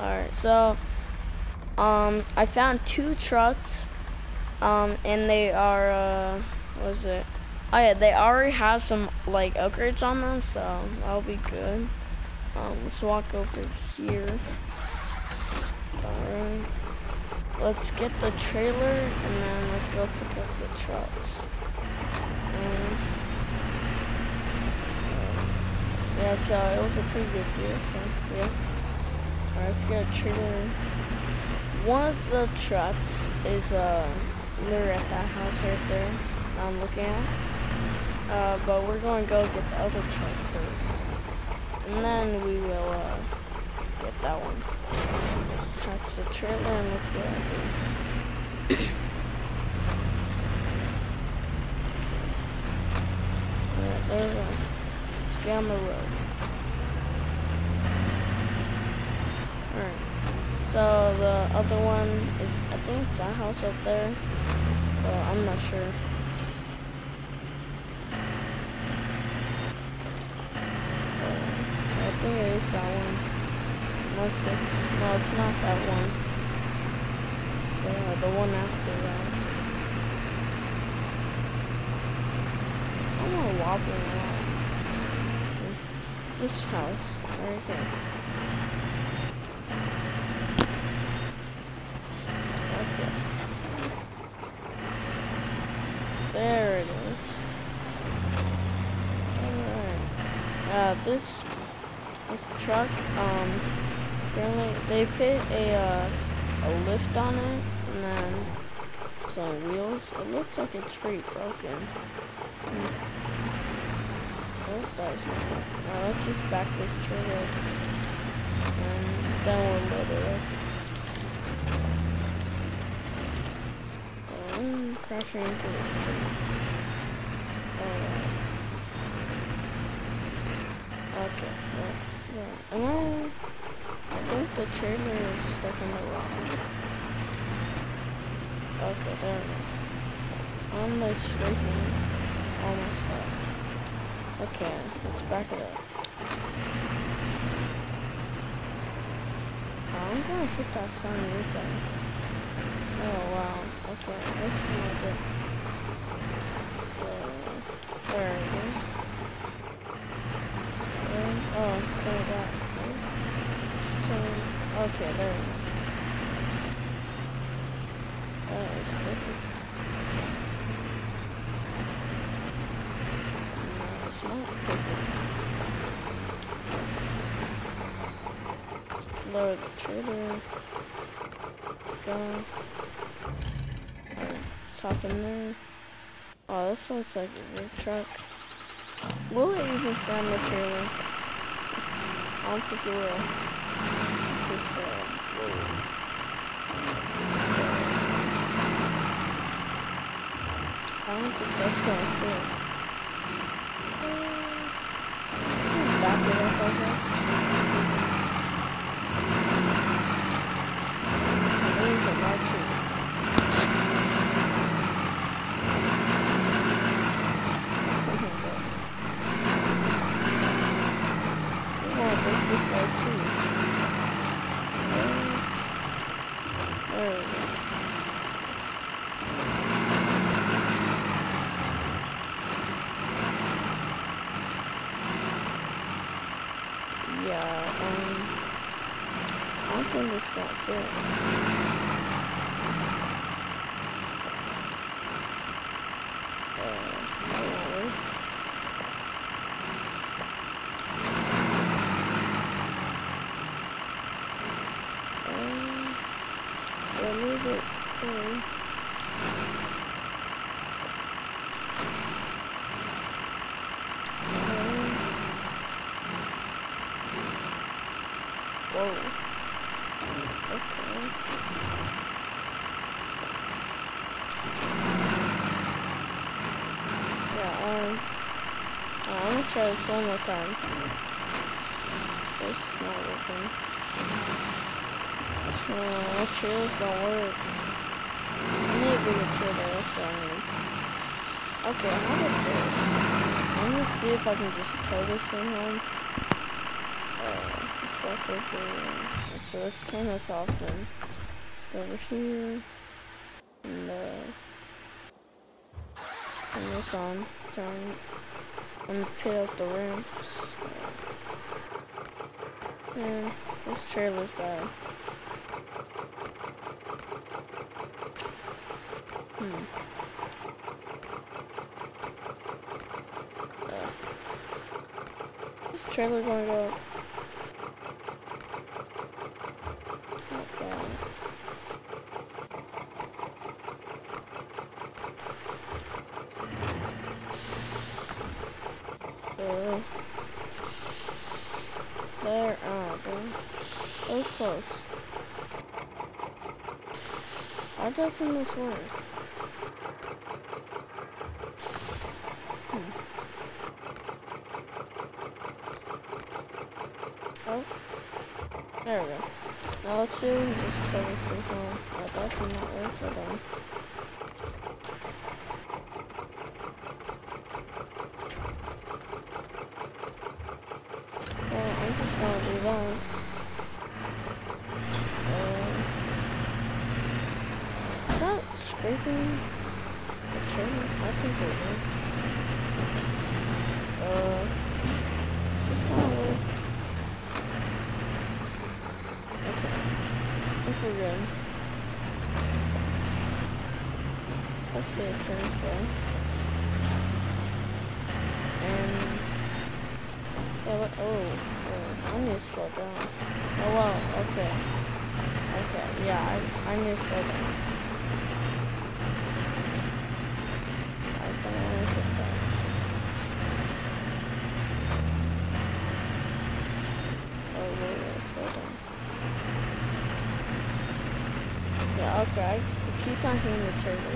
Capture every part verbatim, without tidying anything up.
Alright, so um I found two trucks, um and they are uh what is it? Oh yeah, they already have some like upgrades on them, so that'll be good. Um let's walk over here. Alright. Let's get the trailer and then let's go pick up the trucks. Um, yeah, so it was a pretty good deal, so yeah. Alright, let's get a trailer. One of the trucks is uh literally at that house right there that I'm looking at. Uh, but we're going to go get the other truck first. And then we will uh, get that one. So attach the trailer and let's get out of here. Alright, there we go. Let's get on the road. Alright. So the other one is, I think it's that house up there. But I'm not sure. I think it is that one. Unless it's, no, it's not that one. It's uh, the one after that. I'm gonna wobble around. It's this house, right here. Okay. There it is. Alright. Uh, this This truck, um, apparently they put a, uh, a lift on it, and then some wheels. It looks like it's pretty broken. Mm. Oh, that's not it. Now let's just back this trailer, and then we'll load it up. Oh, I'm crashing into this tree. Alright. Okay, well. Yeah, am I, I think the trailer is stuck in the rock. Okay, there we go. I'm like scraping all my stuff. Okay, let's back it up. Oh, I'm gonna hit that sign right there. Oh wow, okay, let's not it. Uh, there we go. Oh, there we go. Okay, there we go. That is perfect. No, it's not perfect. Let's lower the trailer. Go. Alright, let's hop in there. Oh, this looks like a big truck. Will it even find the trailer? I don't think it will. It's just, uh, whoa. I don't think that's gonna fit. Let's just back it up, I guess. There's a lot of trees. This guy's trees. There we go. Yeah, um, I don't think this got fit. Uh, I don't know. A little bit cool. Um, whoa. Okay. Yeah, um, uh, I'm gonna try this one more time. This is not working. Uh, my trailers don't work. I need a bigger trailer, that's what I need. Okay, how about this? I'm gonna see if I can just tow this thing home. Uh, let's go quickly. So let's turn this off then. Let's go over here. And uh, turn this on. Turn. And pit up the ramps. Man, this trailer's bad. Hmm. Uh, this trailer gonna go. Okay. Uh, there. Oh, man. That was close. Why doesn't this work? Hmm. Oh, there we go. Now let's do just totally simple. Oh, that did not work for them. Well, I'm just gonna do that. Uh, is that scraping the trailer? I think it is. Uh, is this gonna work? Okay, I think we're good. Let's get a turn there. And yeah, what, oh, oh, I need to slow down. Oh well, okay. Okay, yeah, I, I need to slow down. I don't want to hit that. Oh, wait, wait, slow down. Yeah, okay, it keeps on hitting the trigger.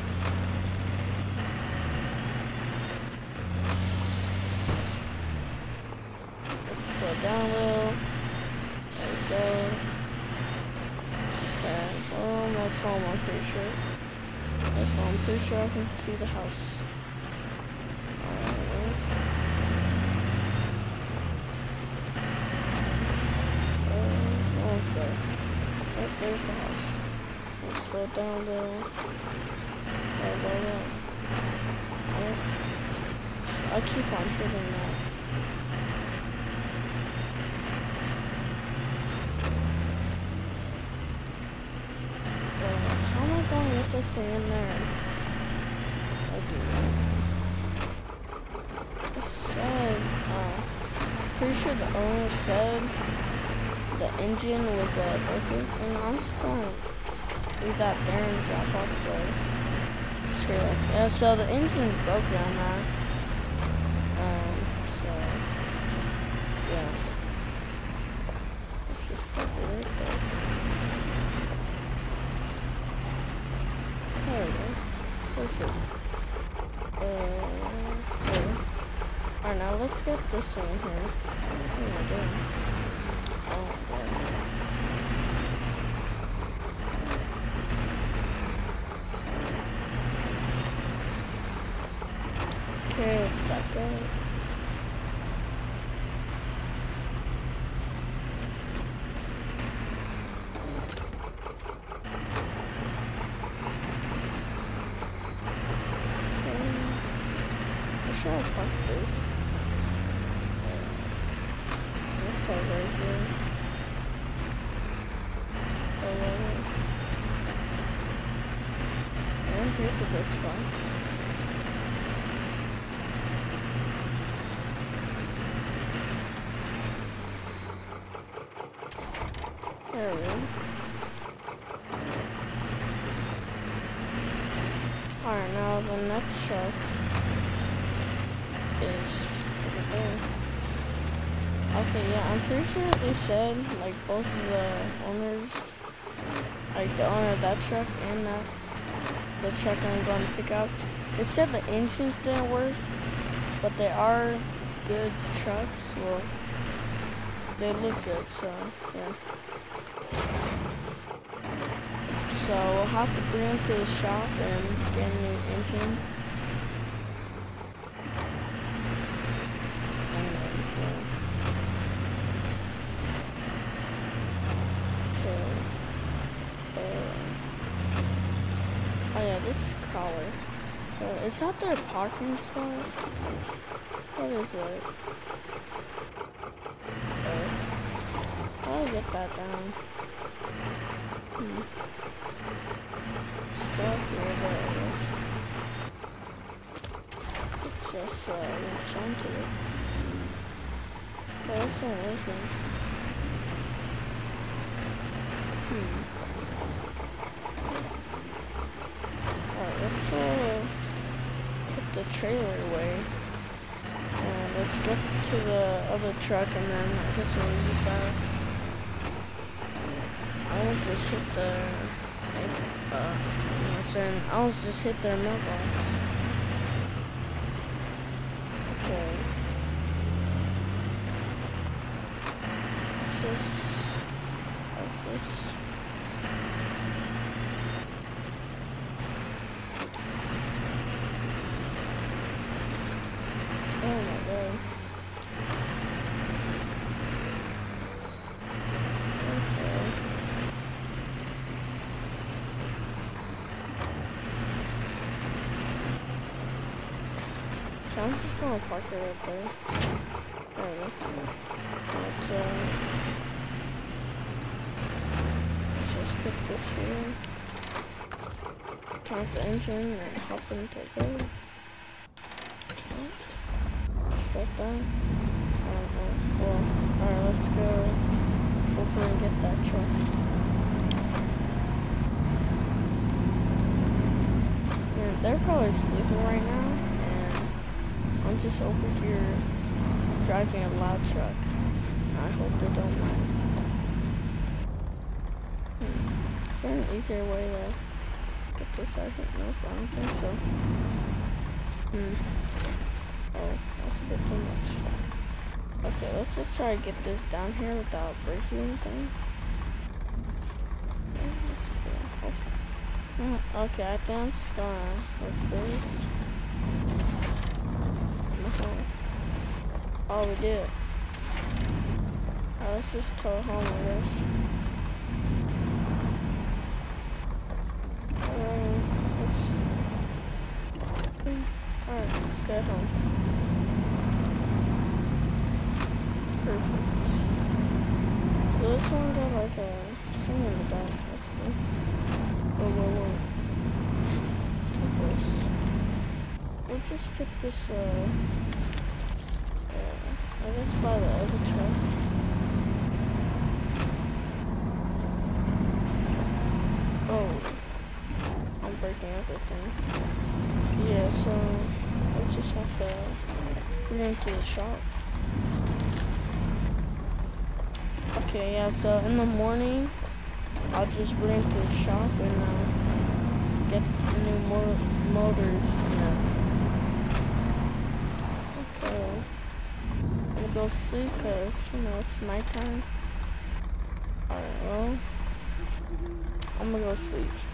Let's slow down a little. There we go. Okay, we're almost home, I'm pretty sure. If I'm pretty sure I can see the house. Alright. Uh, one sec. Oh, there's the house. Let's slow down a little. Right, right, right. Alright. I'll keep on hitting that. This thing in there. Okay. It said, uh, pretty sure the owner said the engine was uh, broken, and I'm just gonna leave that there and drop off the trailer. Yeah, so the engine's broken on that. Um, so, yeah. Let's just put it right there. There we go. Perfect. Uh, there we go. Alright, now let's get this one here. What am I doing? Oh, there. Okay, let's back up. Should I park this? That's all right here. Oh, wait. And here's a good spot. There we go. Alright, now the next truck is over there. Okay, yeah, I'm pretty sure they said, like, both of the owners, like the owner of that truck and that, the truck I'm going to pick up, they said the engines didn't work, but they are good trucks. Well, they look good, so, yeah. So, we'll have to bring them to the shop and get a new engine. yeah, this is Crawler. Uh, is that their parking spot? What is it? Uh, I'll get that down. Hmm. Let's go up here, there it is. Just uh, latch onto it. Oh, that's not working. Hmm. Alright, let's uh, put the trailer away. And let's get to the other truck and then I guess we'll use that. I almost just hit the, uh, what's in, I almost just hit their mailbox. Okay. Just like this. Oh my god. Okay. So I'm just gonna park it right there. There we go. Let's uh let's just put this here. Count the engine and hop into there. Start that. Alright, well, alright, let's go over and get that truck. And they're probably sleeping right now, and I'm just over here driving a loud truck. I hope they don't mind. Hmm. Is there an easier way to get this out here? Nope, I don't think so. Hmm. Oh, that's a bit too much. Okay, let's just try to get this down here without breaking anything. Okay, I think I'm just gonna like this. No. Oh, we did. Oh, let's just tow home with this. Um, let's see. Alright, let's go home. Perfect. So this one got like a thing in the back, that's good. Whoa, whoa, whoa. Take this. We'll just pick this, uh, uh, I guess by the other truck. Oh, I'm breaking everything. Yeah, so we'll just have to bring it to the shop. Okay, yeah, so in the morning, I'll just bring it to the shop and uh, get new mo motors and that. Okay, I'm gonna go sleep because, you know, it's nighttime. Alright, well, I'm gonna go sleep.